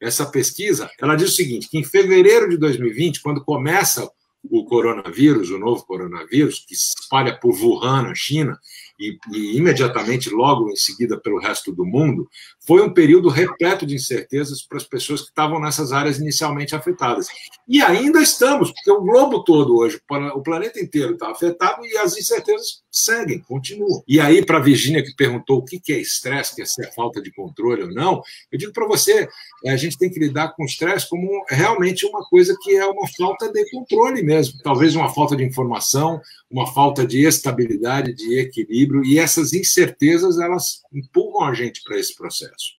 essa pesquisa, ela diz o seguinte, que em fevereiro de 2020, quando começa o coronavírus, o novo coronavírus, que se espalha por Wuhan, na China, e imediatamente, logo em seguida, pelo resto do mundo, foi um período repleto de incertezas para as pessoas que estavam nessas áreas inicialmente afetadas. E ainda estamos, porque o globo todo hoje, o planeta inteiro está afetado e as incertezas seguem, continuam. E aí, para a Virgínia, que perguntou o que é estresse, que é falta de controle ou não, eu digo para você, a gente tem que lidar com o estresse como realmente uma coisa que é uma falta de controle mesmo. Talvez uma falta de informação, uma falta de estabilidade, de equilíbrio, e essas incertezas, elas empurram a gente para esse processo.